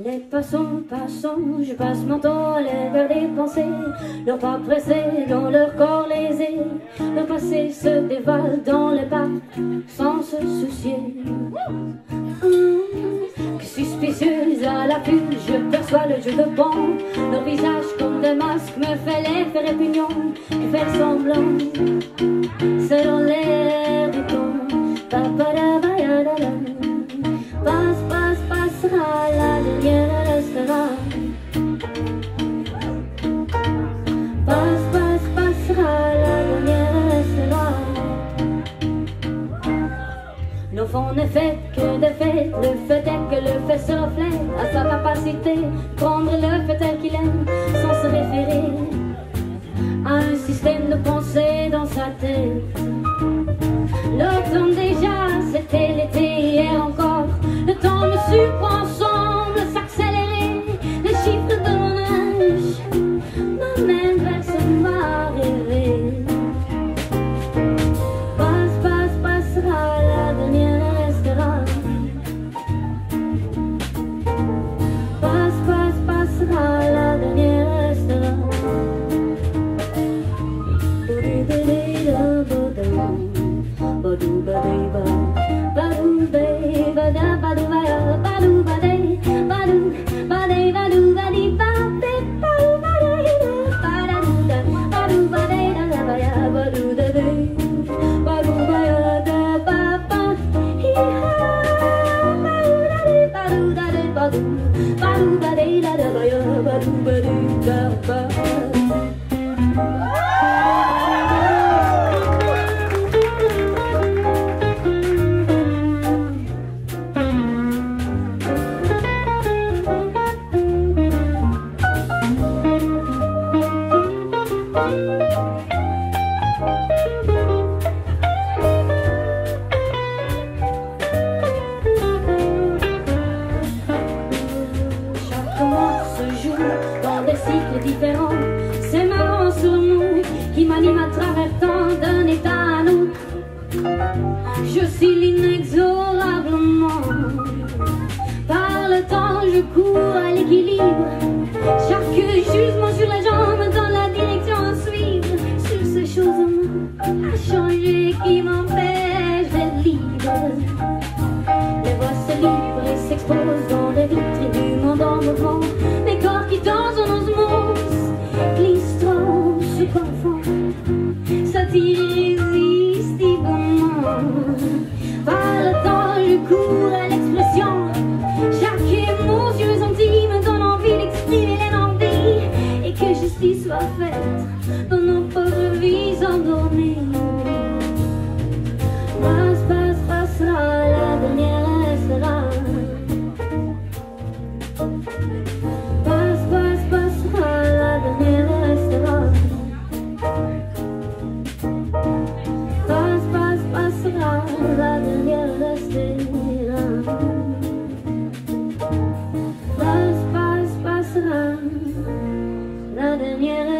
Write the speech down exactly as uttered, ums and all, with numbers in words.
Les passants, passants, je passe mon temps à les garder penser. Leurs pas pressés dans leur corps lésé. Leur passé se dévale dans les pas sans se soucier. Mmh, que suspicieuse à l'affût, je perçois le jeu de bon. Leur visage comme des masques me fait l'effet répugnant. Que faire semblant, c'est dans l'air du temps. Passe, passe, passera, la dernière restera. Passe, passe, passera, la dernière restera. L'enfant n'est fait que des faits, le fait est que le fait se reflète à sa capacité de prendre le fait tel qu'il aime, sans se référer à un système de pensée dans sa tête. L'automne déjà, c'était l'été hier encore. Le temps me surprend, semble s'accélérer. Les chiffres de mon âge m'amènent vers ce m'a rêvé. Passe, passe, passera, la dernière restera. Passe, passe, passera, la dernière restera. Badoo badee ba, badoo badee ba da badoo ba, badoo badee, badoo badee badoo badee ba, badoo badee da, badoo badee da da ba ya, badoo da dee, badoo ba ya da ba ba, hi ha, badoo da dee, badoo da dee, badoo, badoo badee da da ba ya, badoo badee da ba. Chaque mois se joue dans des cycles différents. C'est marrant sur nous qui m'anime à travers tant d'un état à un autre. J'oscille inexorablement. Par le temps, je cours à l'équilibre. Chaque jugement sur la jambe dans la direction à suivre. Sur ces choses à changer qui m'empêchent d'être libre. Les voix se livrent et s'exposent dans les vitrines du monde en mouvement. Mes corps qui dansent en osmose glissent trop, se confondent, s'attirent irrésistiblement. Par le temps, je cours à l'expression. Chaque émotion est sentime me donne envie d'exprimer l'envie. Et que justice soit faite dans nos pauvres vies endormies. Passe, passe, passera, la dernière restera. Passe, passe, passera, la dernière restera. Passe, passe, passera, la dernière restera. Passe, passe, passera, la dernière restera.